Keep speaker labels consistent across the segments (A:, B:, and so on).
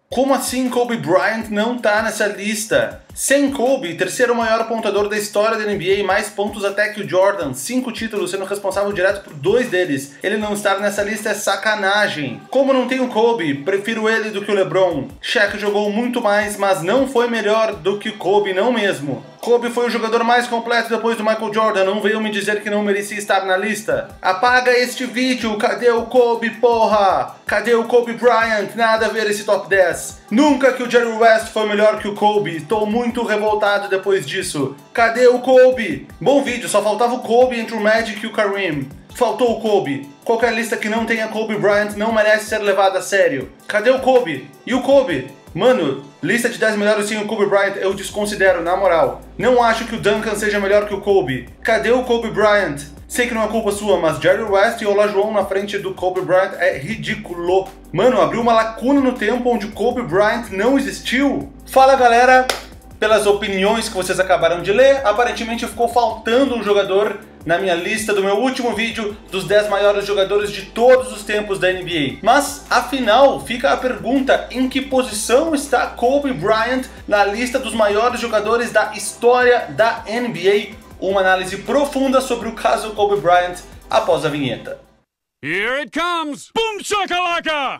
A: Como assim Kobe Bryant não tá nessa lista? Sem Kobe, terceiro maior pontuador da história da NBA, mais pontos até que o Jordan, 5 títulos, sendo responsável direto por 2 deles. Ele não estar nessa lista é sacanagem. Como não tem o Kobe, prefiro ele do que o LeBron. Shaq jogou muito mais, mas não foi melhor do que Kobe, não mesmo. Kobe foi o jogador mais completo depois do Michael Jordan, não veio me dizer que não merecia estar na lista. Apaga este vídeo, cadê o Kobe, porra? Cadê o Kobe Bryant? Nada a ver esse top 10. Nunca que o Jerry West foi melhor que o Kobe, tô muito revoltado depois disso. Cadê o Kobe? Bom vídeo, só faltava o Kobe entre o Magic e o Kareem. Faltou o Kobe. Qualquer lista que não tenha Kobe Bryant não merece ser levada a sério. Cadê o Kobe? E o Kobe? Mano, lista de 10 melhores sem o Kobe Bryant eu desconsidero, na moral. Não acho que o Duncan seja melhor que o Kobe. Cadê o Kobe Bryant? Sei que não é culpa sua, mas Jerry West e Olajuwon na frente do Kobe Bryant é ridículo. Mano, abriu uma lacuna no tempo onde o Kobe Bryant não existiu. Fala, galera! Pelas opiniões que vocês acabaram de ler, aparentemente ficou faltando um jogador na minha lista do meu último vídeo dos 10 maiores jogadores de todos os tempos da NBA. Mas, afinal, fica a pergunta, em que posição está Kobe Bryant na lista dos maiores jogadores da história da NBA? Uma análise profunda sobre o caso Kobe Bryant após a vinheta.
B: Here it comes! Boom shakalaka!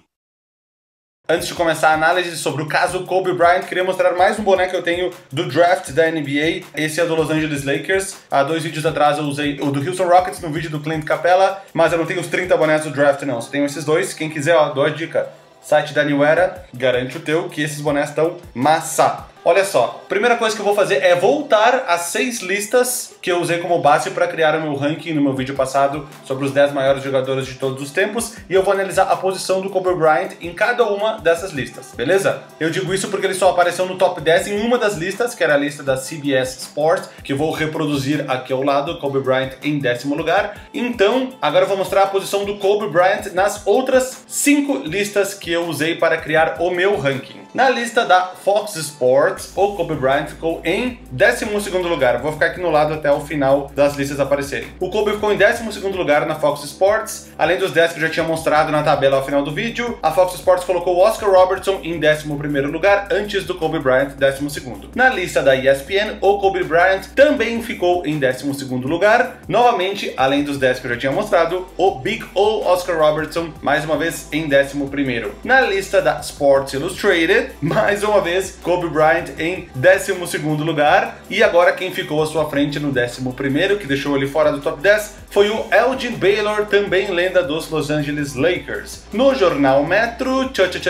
A: Antes de começar a análise sobre o caso Kobe Bryant, queria mostrar mais um boné que eu tenho do draft da NBA. Esse é do Los Angeles Lakers. Há 2 vídeos atrás eu usei o do Houston Rockets no vídeo do Clint Capela, mas eu não tenho os 30 bonés do draft não, só tenho esses dois. Quem quiser, ó, dou a dica. Site da New Era, garante o teu que esses bonés estão massa. Olha só, primeira coisa que eu vou fazer é voltar às 6 listas que eu usei como base para criar o meu ranking no meu vídeo passado sobre os 10 maiores jogadores de todos os tempos, e eu vou analisar a posição do Kobe Bryant em cada uma dessas listas, beleza? Eu digo isso porque ele só apareceu no top 10 em uma das listas, que era a lista da CBS Sports, que eu vou reproduzir aqui ao lado, Kobe Bryant em 10º lugar. Então, agora eu vou mostrar a posição do Kobe Bryant nas outras 5 listas que eu usei para criar o meu ranking. Na lista da Fox Sports, o Kobe Bryant ficou em 12º lugar. Vou ficar aqui no lado até o final das listas aparecerem. O Kobe ficou em 12º lugar na Fox Sports, além dos 10 que eu já tinha mostrado na tabela ao final do vídeo. A Fox Sports colocou o Oscar Robertson em 11º lugar, antes do Kobe Bryant, 12º. Na lista da ESPN, o Kobe Bryant também ficou em 12º lugar. Novamente, além dos 10 que eu já tinha mostrado, o Big O Oscar Robertson, mais uma vez, em 11º. Na lista da Sports Illustrated, mais uma vez, Kobe Bryant em 12º lugar. E agora quem ficou à sua frente no 11º, que deixou ele fora do top 10, foi o Elgin Baylor, também lenda dos Los Angeles Lakers. No jornal Metro,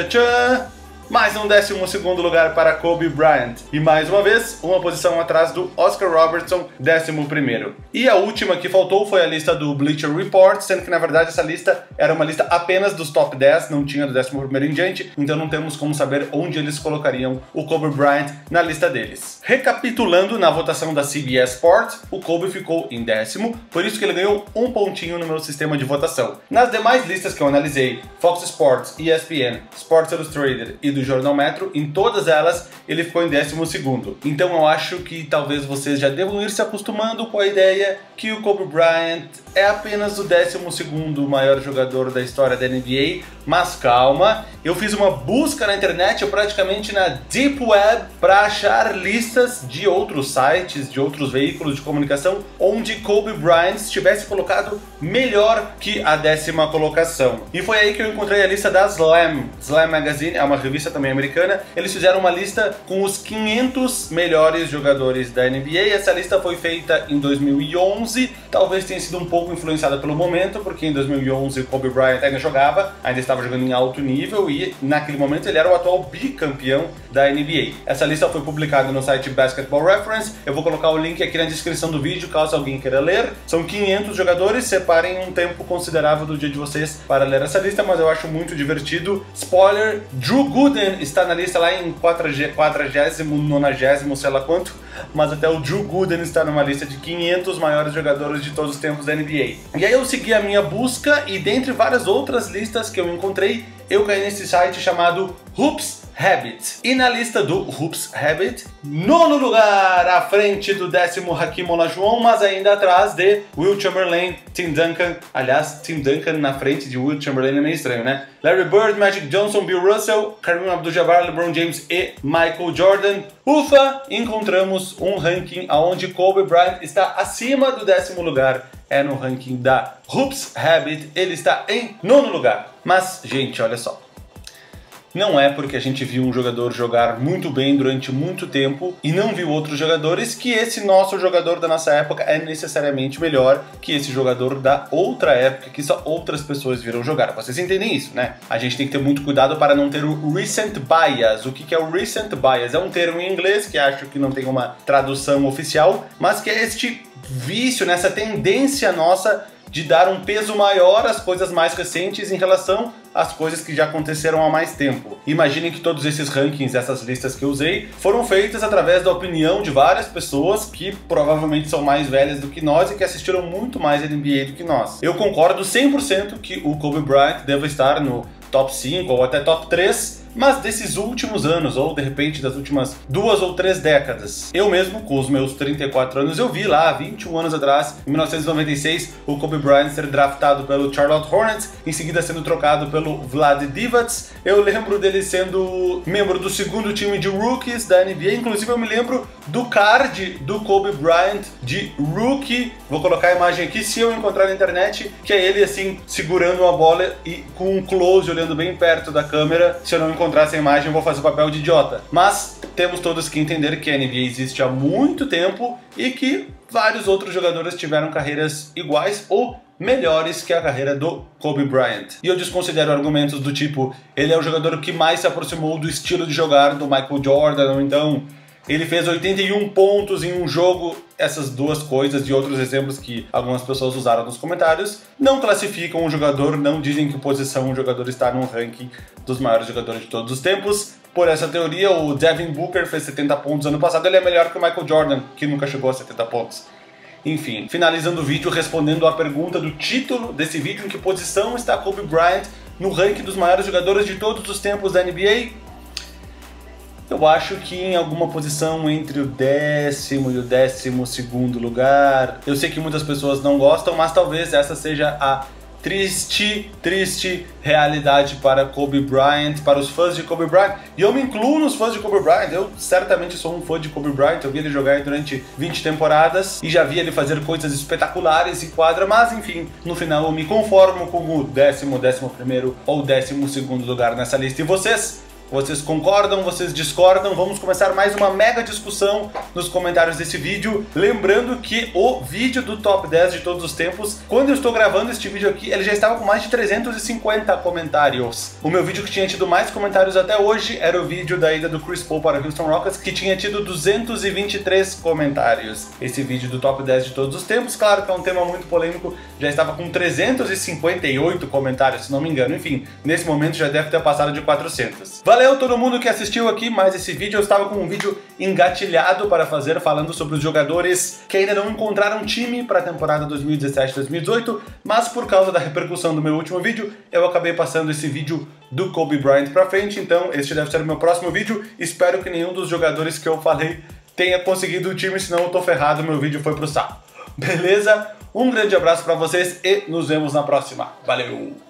A: mais um 12º lugar para Kobe Bryant. E mais uma vez, uma posição atrás do Oscar Robertson, 11º. E a última que faltou foi a lista do Bleacher Report, sendo que na verdade essa lista era uma lista apenas dos top 10, não tinha do 11º em diante, então não temos como saber onde eles colocariam o Kobe Bryant na lista deles. Recapitulando, na votação da CBS Sports, o Kobe ficou em 10º, por isso que ele ganhou um pontinho no meu sistema de votação. Nas demais listas que eu analisei, Fox Sports, ESPN, Sports Illustrated e do Jornal Metro, em todas elas ele ficou em 12º. Então eu acho que talvez vocês já devam ir se acostumando com a ideia que o Kobe Bryant é apenas o 12º maior jogador da história da NBA, mas calma, eu fiz uma busca na internet, praticamente na Deep Web, para achar listas de outros sites, de outros veículos de comunicação, onde Kobe Bryant estivesse colocado melhor que a 10ª colocação. E foi aí que eu encontrei a lista da Slam. Slam Magazine é uma revista também americana. Eles fizeram uma lista com os 500 melhores jogadores da NBA. Essa lista foi feita em 2011, talvez tenha sido um pouco influenciada pelo momento, porque em 2011 o Kobe Bryant ainda jogava, ainda estava jogando em alto nível e naquele momento ele era o atual bicampeão da NBA. Essa lista foi publicada no site Basketball Reference, eu vou colocar o link aqui na descrição do vídeo caso alguém queira ler. São 500 jogadores, separem um tempo considerável do dia de vocês para ler essa lista, mas eu acho muito divertido. Spoiler, Drew Gooden está na lista lá em 40º, 90º, sei lá quanto, mas até o Drew Gooden está numa lista de 500 maiores jogadores de todos os tempos da NBA. E aí eu segui a minha busca e dentre várias outras listas que eu encontrei, eu caí nesse site chamado Hoops Habit. E na lista do Hoops Habit, nono lugar, à frente do 10º Hakeem Olajuwon, mas ainda atrás de Wilt Chamberlain, Tim Duncan. Aliás, Tim Duncan na frente de Wilt Chamberlain é meio estranho, né? Larry Bird, Magic Johnson, Bill Russell, Kareem Abdul-Jabbar, LeBron James e Michael Jordan. Ufa! Encontramos um ranking onde Kobe Bryant está acima do 10º lugar. É no ranking da Hoops Habit, ele está em nono lugar. Mas, gente, olha só. Não é porque a gente viu um jogador jogar muito bem durante muito tempo e não viu outros jogadores que esse nosso jogador da nossa época é necessariamente melhor que esse jogador da outra época que só outras pessoas viram jogar. Vocês entendem isso, né? A gente tem que ter muito cuidado para não ter o recent bias. O que é o recent bias? É um termo em inglês que acho que não tem uma tradução oficial, mas que é este vício, nessa tendência nossa de dar um peso maior às coisas mais recentes em relação às coisas que já aconteceram há mais tempo. Imaginem que todos esses rankings, essas listas que eu usei, foram feitas através da opinião de várias pessoas que provavelmente são mais velhas do que nós e que assistiram muito mais NBA do que nós. Eu concordo 100% que o Kobe Bryant deve estar no top 5 ou até top 3, mas desses últimos anos, ou de repente das últimas 2 ou 3 décadas. Eu mesmo, com os meus 34 anos, eu vi lá, 21 anos atrás, em 1996, o Kobe Bryant ser draftado pelo Charlotte Hornets, em seguida sendo trocado pelo Vlad Divac. Eu lembro dele sendo membro do 2º time de rookies da NBA, inclusive eu me lembro do card do Kobe Bryant de rookie. Vou colocar a imagem aqui, se eu encontrar na internet, que é ele assim, segurando uma bola e com um close, olhando bem perto da câmera. Se eu não encontrar essa imagem, eu vou fazer o papel de idiota. Mas temos todos que entender que a NBA existe há muito tempo e que vários outros jogadores tiveram carreiras iguais ou melhores que a carreira do Kobe Bryant. E eu desconsidero argumentos do tipo, ele é o jogador que mais se aproximou do estilo de jogar do Michael Jordan, ou então ele fez 81 pontos em um jogo. Essas duas coisas e outros exemplos que algumas pessoas usaram nos comentários não classificam um jogador, não dizem que posição um jogador está no ranking dos maiores jogadores de todos os tempos. Por essa teoria, o Devin Booker fez 70 pontos ano passado, ele é melhor que o Michael Jordan, que nunca chegou a 70 pontos. Enfim, finalizando o vídeo respondendo à pergunta do título desse vídeo, em que posição está Kobe Bryant no ranking dos maiores jogadores de todos os tempos da NBA? Eu acho que em alguma posição entre o 10º e o 12º lugar. Eu sei que muitas pessoas não gostam, mas talvez essa seja a triste realidade para Kobe Bryant, para os fãs de Kobe Bryant. E eu me incluo nos fãs de Kobe Bryant. Eu certamente sou um fã de Kobe Bryant. Eu vi ele jogar durante 20 temporadas e já vi ele fazer coisas espetaculares em quadra, mas enfim, no final eu me conformo com o 10º, 11º ou 12º lugar nessa lista. E vocês? Vocês concordam? Vocês discordam? Vamos começar mais uma mega discussão nos comentários desse vídeo. Lembrando que o vídeo do Top 10 de todos os tempos, quando eu estou gravando este vídeo aqui, ele já estava com mais de 350 comentários. O meu vídeo que tinha tido mais comentários até hoje era o vídeo da ida do Chris Paul para o Houston Rockets, que tinha tido 223 comentários. Esse vídeo do Top 10 de todos os tempos, claro que é um tema muito polêmico, já estava com 358 comentários, se não me engano. Enfim, nesse momento já deve ter passado de 400. Valeu todo mundo que assistiu aqui, mas esse vídeo eu estava com um vídeo engatilhado para fazer, falando sobre os jogadores que ainda não encontraram time para a temporada 2017-2018, mas por causa da repercussão do meu último vídeo, eu acabei passando esse vídeo do Kobe Bryant para frente, então este deve ser o meu próximo vídeo. Espero que nenhum dos jogadores que eu falei tenha conseguido o time, senão eu tô ferrado, meu vídeo foi pro saco. Beleza? Um grande abraço para vocês e nos vemos na próxima. Valeu!